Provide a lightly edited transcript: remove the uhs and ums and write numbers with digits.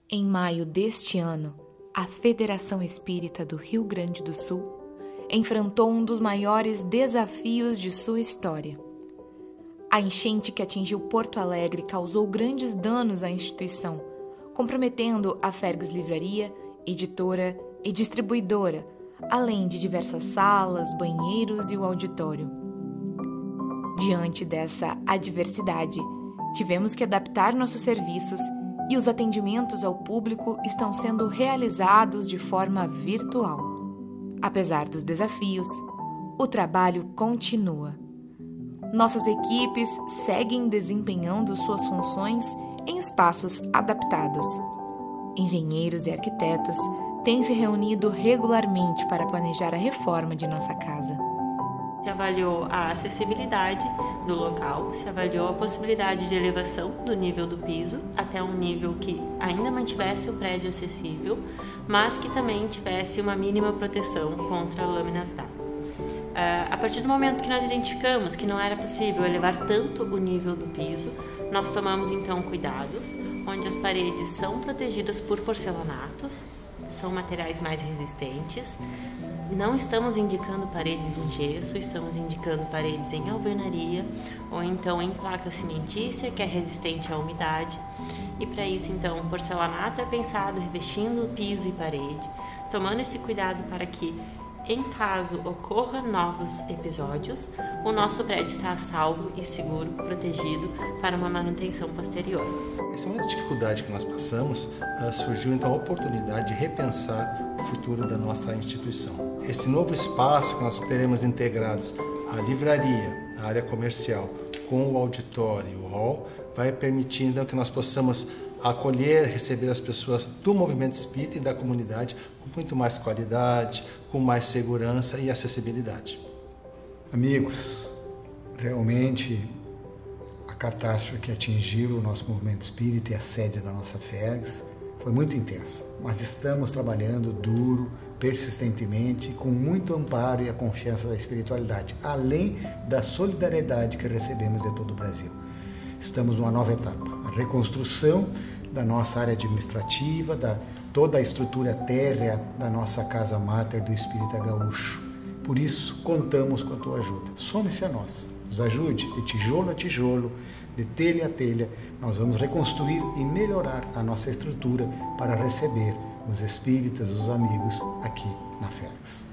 Em maio deste ano, a Federação Espírita do Rio Grande do Sul enfrentou um dos maiores desafios de sua história. A enchente que atingiu Porto Alegre causou grandes danos à instituição, comprometendo a Fergs Livraria, editora e distribuidora, além de diversas salas, banheiros e o auditório. Diante dessa adversidade, tivemos que adaptar nossos serviços e os atendimentos ao público estão sendo realizados de forma virtual. Apesar dos desafios, o trabalho continua. Nossas equipes seguem desempenhando suas funções em espaços adaptados. Engenheiros e arquitetos têm se reunido regularmente para planejar a reforma de nossa casa. Se avaliou a acessibilidade do local, se avaliou a possibilidade de elevação do nível do piso até um nível que ainda mantivesse o prédio acessível, mas que também tivesse uma mínima proteção contra lâminas d'água. A partir do momento que nós identificamos que não era possível elevar tanto o nível do piso, nós tomamos então cuidados, onde as paredes são protegidas por porcelanatos, são materiais mais resistentes. Não estamos indicando paredes em gesso, estamos indicando paredes em alvenaria ou então em placa cimentícia, que é resistente à umidade. E para isso, então, o porcelanato é pensado revestindo piso e parede, tomando esse cuidado para que, em caso ocorra novos episódios, o nosso prédio está a salvo e seguro, protegido para uma manutenção posterior. Essa é uma dificuldade que nós passamos, surgiu então a oportunidade de repensar o futuro da nossa instituição. Esse novo espaço que nós teremos integrados a livraria, a área comercial, com o auditório e o hall, vai permitindo que nós possamos acolher, receber as pessoas do movimento espírita e da comunidade com muito mais qualidade, com mais segurança e acessibilidade. Amigos, realmente a catástrofe que atingiu o nosso movimento espírita e a sede da nossa Fergs foi muito intensa, mas estamos trabalhando duro, persistentemente, com muito amparo e a confiança da espiritualidade, além da solidariedade que recebemos de todo o Brasil. Estamos numa nova etapa, a reconstrução da nossa área administrativa, toda a estrutura térrea da nossa casa máter do Espírita Gaúcho. Por isso, contamos com a tua ajuda. Some-se a nós, nos ajude de tijolo a tijolo, de telha a telha. Nós vamos reconstruir e melhorar a nossa estrutura para receber os espíritas, os amigos aqui na Fergs.